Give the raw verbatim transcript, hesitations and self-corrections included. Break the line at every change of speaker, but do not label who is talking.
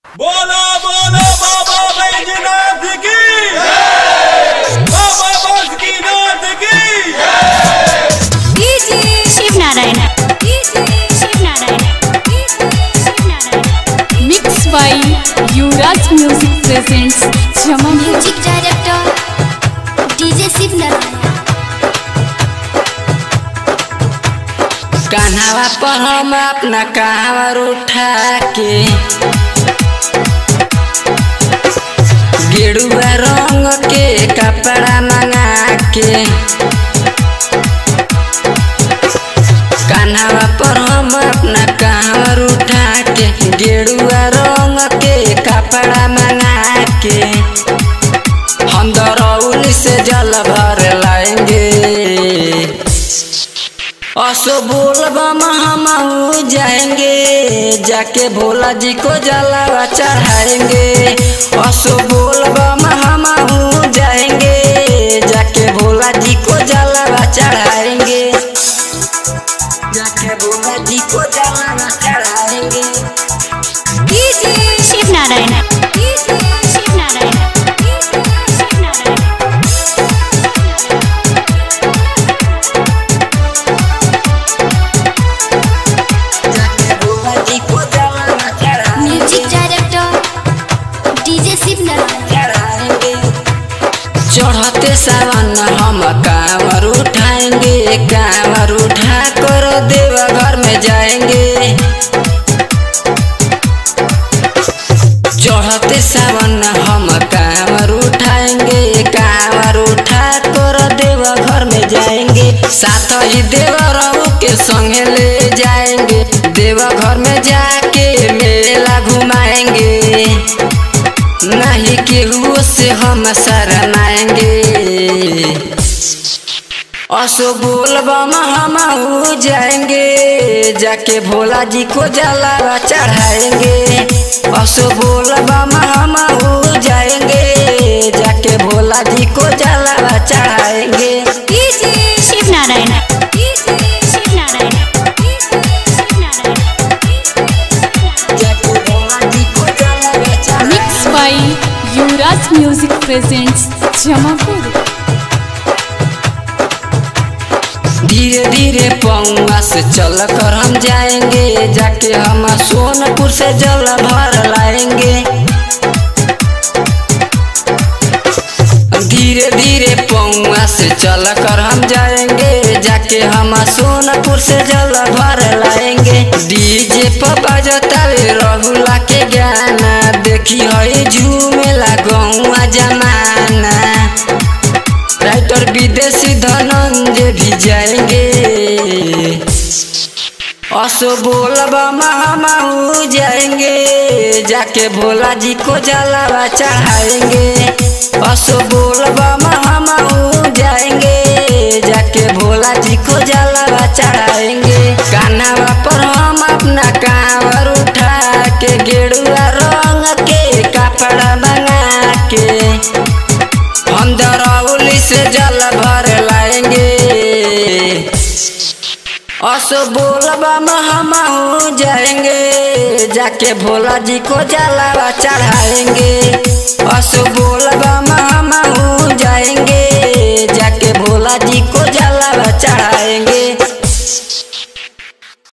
बोलो बोलो बाबा बैजनाथ की बाबा बासुकीनाथ की
Shiv Narayan Shiv Narayan
mix by Yuvraj music presents जमा
music director DJ Shiv Narayan.
कान्हावा पर हम अपना कांवर उठा के गेरुआ रंग के कपड़ा मंगा के कान्हावा पर हम अपना कांवर उठा के गेरुआ रंग के कपड़ा मंगा के हम दरौली से जल भर लाएंगे। असो बोलबम हम जाएंगे जाके भोला जी को जलावा चढ़ाएंगे। असो बोलबम हम जाएंगे जाके भोला जी को जलावा चढ़ाएंगे जाके भोला जी को जलावा चढ़ाएंगे।
Shiv Narayan Shiv Narayan Shiv Narayan. Music director DJ Shiv Narayan.
चढ़ते सावन हम कांवर उठाएंगे कांवर उठा कर देव घर में जाएंगे। चढ़ते सावन हम कांवर उठाएंगे कांवर उठा कर देव घर में जाएंगे। साथ ही देवरों के संग ले जाएंगे देव घर में जाके मेला घुमाएंगे। नहीं केहू से हम शरमाएंगे। असो बोलबम हम जाएंगे जाके भोला जी को जलावा चढ़ाएंगे। असो बोलबम हम जाएंगे जाके भोला जी को जलावा चढ़ाएंगे।
शिव नारायण शिव नारायण शिव नारायण।
जाके भोला जी को जलावा चढ़ाएंगे।
Mix by Yuvraj music presents Jamapur.
धीरे धीरे पौवा से चल कर हम जाएंगे जाके हम सोनपुर से जल भर लाएंगे। धीरे धीरे पौवा से चल कर हम जाएंगे जाके हम सोनपुर से जल भर लाएंगे। डीजे पर बजतावे रघुला के गाना देखी है झूमेला गौवा जमाना। राइटर विदेशी धनंजय भी जाएंगे। असो बोलबम हम जाएंगे जाके भोला जी को जलावा चढ़ाएंगे। असो बोलबम हम जाएंगे जाके भोला जी को जलावा चढ़ाएंगे। कान्हावा पर हम अपना कांवर उठा के गेरुआ रंग के कपड़ा मंगा के हम दरौली से जल भर लाएंगे। असो बोलबम हम जाएंगे जाके भोला जी को जलावा चढ़ाएंगे। असो बोलबम